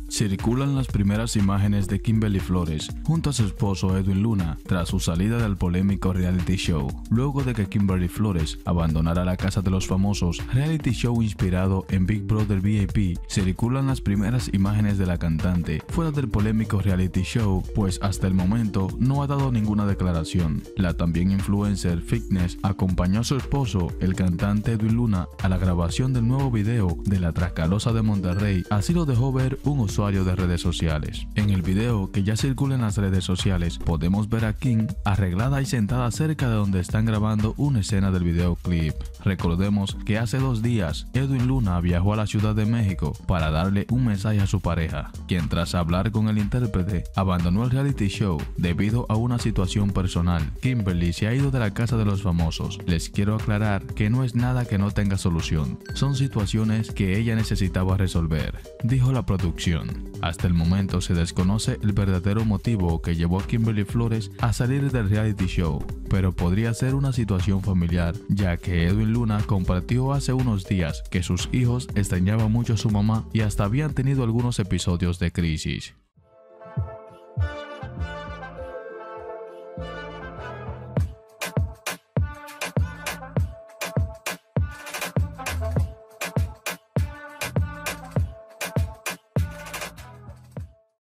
Circulan las primeras imágenes de Kimberly Flores junto a su esposo Edwin Luna tras su salida del polémico reality show. Luego de que Kimberly Flores abandonara la casa de los famosos, reality show inspirado en Big Brother VIP, circulan las primeras imágenes de la cantante fuera del polémico reality show, pues hasta el momento no ha dado ninguna declaración. La también influencer Fitness acompañó a su esposo, el cantante Edwin Luna, a la grabación del nuevo video de la Tracalosa de Monterrey, así lo dejó ver un usuario de redes sociales. En el video que ya circula en las redes sociales podemos ver a Kim arreglada y sentada cerca de donde están grabando una escena del videoclip. Recordemos que hace 2 días Edwin Luna viajó a la Ciudad de México para darle un mensaje a su pareja, quien tras hablar con el intérprete abandonó el reality show debido a una situación personal. Kimberly se ha ido de la casa de los famosos. Les quiero aclarar que no es nada que no tenga solución, son situaciones que ella necesitaba resolver, dijo la producción. Hasta el momento se desconoce el verdadero motivo que llevó a Kimberly Flores a salir del reality show, pero podría ser una situación familiar, ya que Edwin Luna compartió hace unos días que sus hijos extrañaban mucho a su mamá y hasta habían tenido algunos episodios de crisis.